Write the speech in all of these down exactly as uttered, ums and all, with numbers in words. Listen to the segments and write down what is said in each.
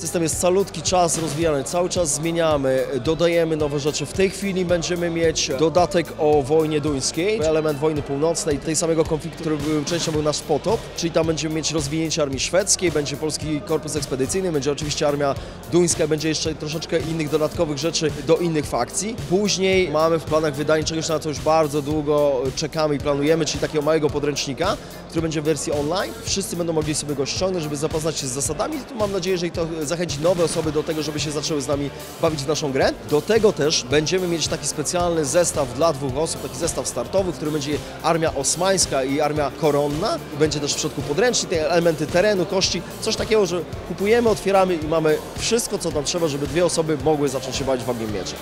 System jest calutki czas rozwijany, cały czas zmieniamy, dodajemy nowe rzeczy. W tej chwili będziemy mieć dodatek o wojnie duńskiej, element wojny północnej, tej samego konfliktu, który był częścią był nasz potop, czyli tam będziemy mieć rozwinięcie armii szwedzkiej, będzie polski korpus ekspedycyjny, będzie oczywiście armia duńska, będzie jeszcze troszeczkę innych dodatkowych rzeczy do innych fakcji. Później mamy w planach wydanie czegoś, na co już bardzo długo czekamy i planujemy, czyli takiego małego podręcznika, który będzie w wersji online. Wszyscy będą mogli sobie go ściągnąć, żeby zapoznać się z zasadami. I tu mam nadzieję, że to zachęci nowe osoby do tego, żeby się zaczęły z nami bawić w naszą grę. Do tego też będziemy mieć taki specjalny zestaw dla dwóch osób, taki zestaw startowy, który będzie armia osmańska i armia koronna. Będzie też w środku podręcznik, te elementy terenu, kości, coś takiego, że kupujemy, otwieramy i mamy wszystko, co nam trzeba, żeby dwie osoby mogły zacząć się bawić w Ogniem Miecze.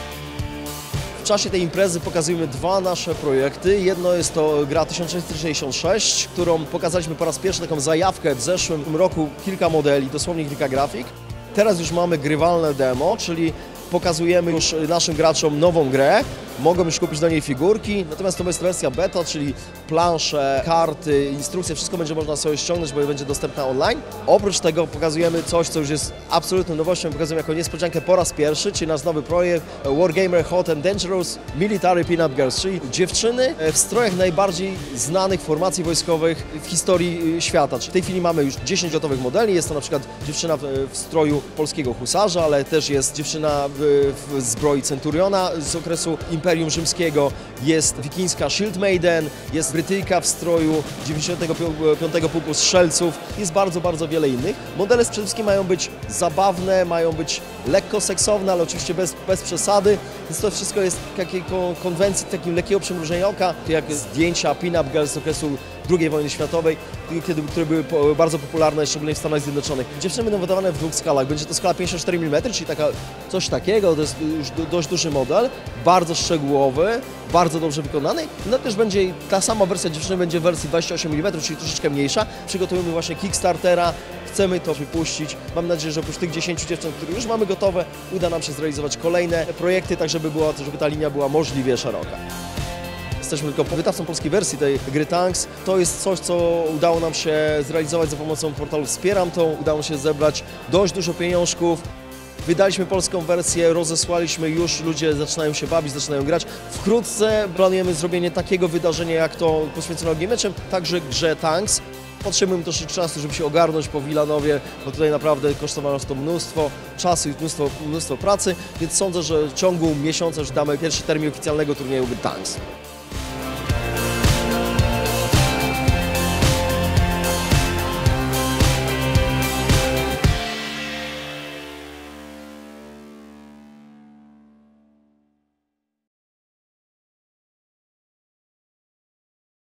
W czasie tej imprezy pokazujemy dwa nasze projekty. Jedno jest to gra tysiąc sześćset sześćdziesiąt sześć, którą pokazaliśmy po raz pierwszy taką zajawkę w zeszłym roku, kilka modeli, dosłownie kilka grafik. Teraz już mamy grywalne demo, czyli pokazujemy już naszym graczom nową grę, mogą już kupić do niej figurki, natomiast to jest wersja beta, czyli plansze, karty, instrukcje, wszystko będzie można sobie ściągnąć, bo będzie dostępna online. Oprócz tego pokazujemy coś, co już jest absolutną nowością, pokazujemy jako niespodziankę po raz pierwszy, czyli nasz nowy projekt Wargamer Hot and Dangerous Military Pin-Up Girls, czyli dziewczyny w strojach najbardziej znanych formacji wojskowych w historii świata. W tej chwili mamy już dziesięć gotowych modeli, jest to na przykład dziewczyna w stroju polskiego husarza, ale też jest dziewczyna w, w zbroi Centuriona z okresu Imperium Rzymskiego, jest wikińska Shield Maiden, jest Brytyjka w stroju dziewięćdziesiątego piątego Pułku Strzelców, jest bardzo, bardzo wiele innych. Modele przede wszystkim mają być zabawne, mają być lekko seksowne, ale oczywiście bez, bez przesady, więc to wszystko jest takiej konwencji, takim lekkiego przymrużenia oka, jak zdjęcia pin-up girls z okresu drugiej wojny światowej, kiedy, które były bardzo popularne, szczególnie w Stanach Zjednoczonych. Dziewczyny będą wydawane w dwóch skalach. Będzie to skala pięćdziesiąt cztery milimetry, czyli taka, coś takiego, to jest już dość duży model, bardzo szczegółowy, bardzo dobrze wykonany. No też będzie ta sama wersja dziewczyny będzie w wersji dwadzieścia osiem milimetrów, czyli troszeczkę mniejsza. Przygotujemy właśnie Kickstartera, chcemy to wypuścić. Mam nadzieję, że oprócz tych dziesięciu dziewczyn, które już mamy gotowe, uda nam się zrealizować kolejne projekty, tak żeby, była, żeby ta linia była możliwie szeroka. Jesteśmy tylko wydawcą polskiej wersji tej gry Tanks. To jest coś, co udało nam się zrealizować za pomocą portalu Wspieram To. Udało się zebrać dość dużo pieniążków. Wydaliśmy polską wersję, rozesłaliśmy, już ludzie zaczynają się bawić, zaczynają grać. Wkrótce planujemy zrobienie takiego wydarzenia jak to poświęcone Ogniem Mieczem, także grze Tanks. Potrzebujemy troszeczkę czasu, żeby się ogarnąć po Wilanowie, bo tutaj naprawdę kosztowało nas to mnóstwo czasu i mnóstwo, mnóstwo pracy, więc sądzę, że w ciągu miesiąca już damy pierwszy termin oficjalnego turnieju gry Tanks.